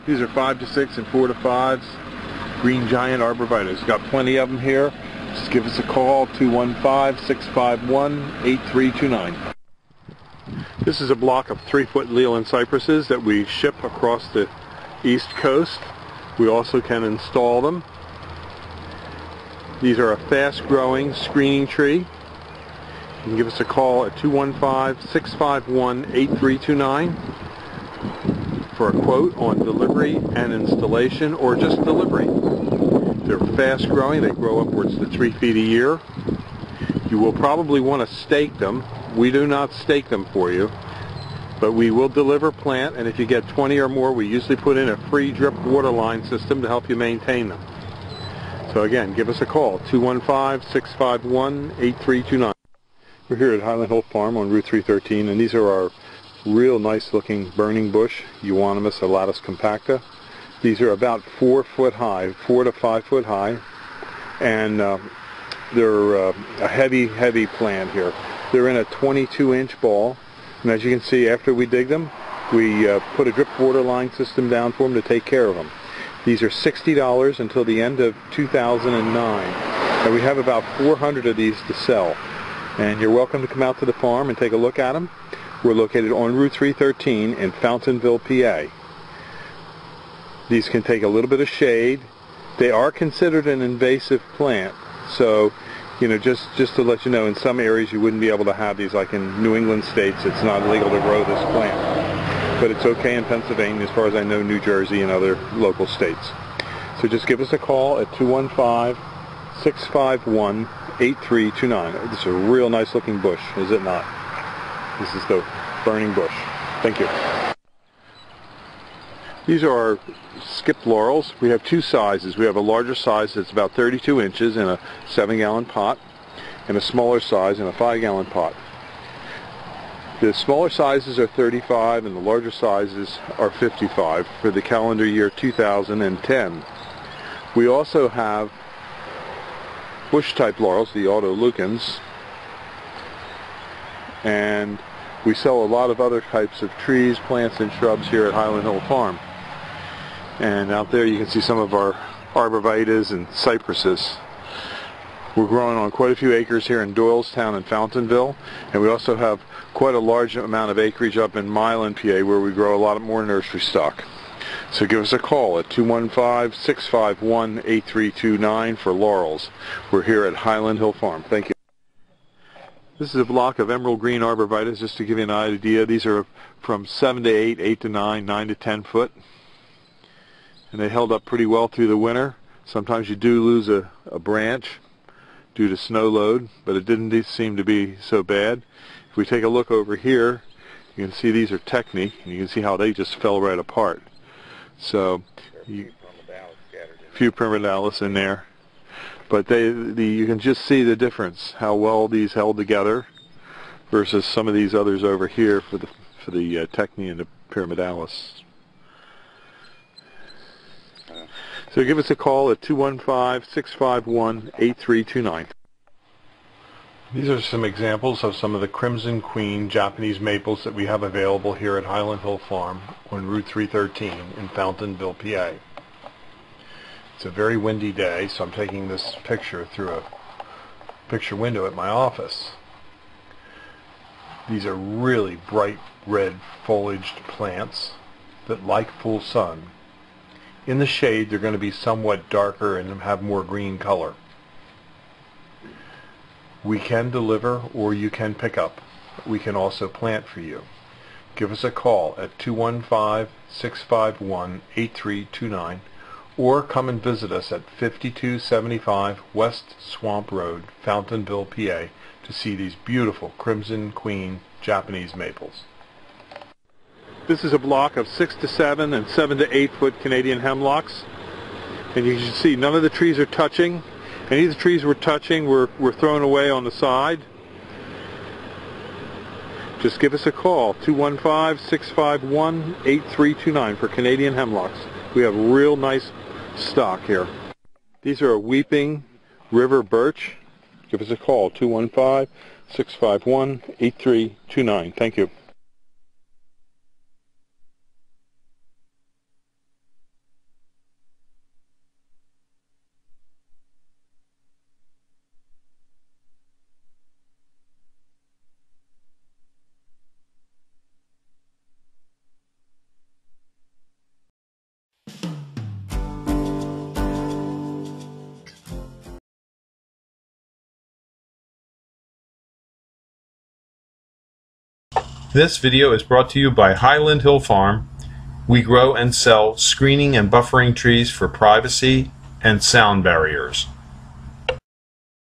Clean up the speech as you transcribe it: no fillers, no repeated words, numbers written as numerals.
These are 5 to 6 and 4 to 5s. Green Giant arborvitaes. Got plenty of them here. Just give us a call, 215-651-8329. This is a block of 3-foot Leland cypresses that we ship across the East Coast. We also can install them. These are a fast-growing screening tree. You can give us a call at 215-651-8329 for a quote on delivery and installation, or just delivery. They're fast-growing. They grow upwards to 3 feet a year. You will probably want to stake them. We do not stake them for you, but we will deliver plant, and if you get 20 or more, we usually put in a free drip water line system to help you maintain them. So again, give us a call, 215-651-8329. We're here at Highland Hill Farm on Route 313, and these are our real nice looking burning bush, Euonymus alatus compacta. These are about 4 foot high, 4 to 5 foot high, and they're a heavy plant here. They're in a 22-inch ball, and as you can see, after we dig them, we put a drip water line system down for them to take care of them. These are $60 until the end of 2009, and we have about 400 of these to sell. And you're welcome to come out to the farm and take a look at them. We're located on Route 313 in Fountainville, PA. These can take a little bit of shade. They are considered an invasive plant, so just to let you know, in some areas you wouldn't be able to have these, like in New England states, it's not legal to grow this plant. But it's okay in Pennsylvania, as far as I know, New Jersey and other local states. So just give us a call at 215-651-8329. This is a real nice looking bush, is it not? This is the burning bush. Thank you. These are our skipped laurels. We have 2 sizes. We have a larger size that's about 32 inches in a 7-gallon pot, and a smaller size in a 5-gallon pot. The smaller sizes are 35 and the larger sizes are 55 for the calendar year 2010. We also have bush-type laurels, the autoleucans, and we sell a lot of other types of trees, plants, and shrubs here at Highland Hill Farm. And out there you can see some of our arborvitaes and cypresses. We're growing on quite a few acres here in Doylestown and Fountainville, and we also have quite a large amount of acreage up in Milan, PA, where we grow a lot more nursery stock. So give us a call at 215-651-8329 for laurels. We're here at Highland Hill Farm. Thank you. This is a block of emerald green arborvitaes, just to give you an idea. These are from 7 to 8, 8 to 9, 9 to 10 foot. And they held up pretty well through the winter. Sometimes you do lose a branch due to snow load, but it didn't seem to be so bad. If we take a look over here, you can see these are technique, and you can see how they just fell right apart. So, a few primordialis in there. But you can just see the difference, how well these held together versus some of these others over here for the techni and the pyramidalis. So give us a call at 215-651-8329. These are some examples of some of the Crimson Queen Japanese maples that we have available here at Highland Hill Farm on Route 313 in Fountainville, PA. It's a very windy day, so I'm taking this picture through a picture window at my office. These are really bright red foliaged plants that like full sun. In the shade, they're going to be somewhat darker and have more green color. We can deliver, or you can pick up. We can also plant for you. Give us a call at 215-651-8329, or come and visit us at 5275 West Swamp Road, Fountainville, PA, to see these beautiful Crimson Queen Japanese maples. This is a block of 6 to 7 and 7 to 8 foot Canadian hemlocks, and you can see none of the trees are touching. Any of the trees we're touching were thrown away on the side. Just give us a call, 215-651-8329 for Canadian hemlocks. We have real nice stock here. These are a weeping river birch. Give us a call, 215-651-8329. Thank you. This video is brought to you by Highland Hill Farm. We grow and sell screening and buffering trees for privacy and sound barriers.